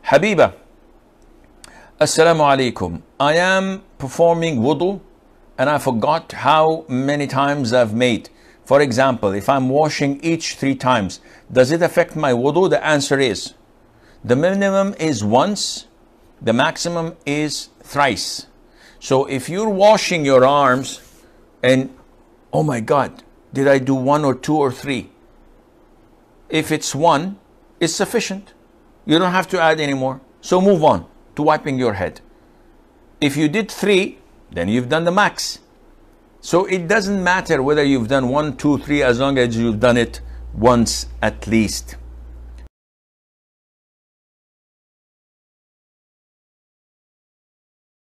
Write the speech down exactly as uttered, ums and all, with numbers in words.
Habiba, Assalamu alaikum. I am performing wudu and I forgot how many times I've made. For example, if I'm washing each three times, does it affect my wudu? The answer is, the minimum is once, the maximum is thrice. So if you're washing your arms and, oh my God, did I do one or two or three? If it's one, it's sufficient. You don't have to add any more. So move on to wiping your head. If you did three, then you've done the max. So it doesn't matter whether you've done one, two, three, as long as you've done it once at least.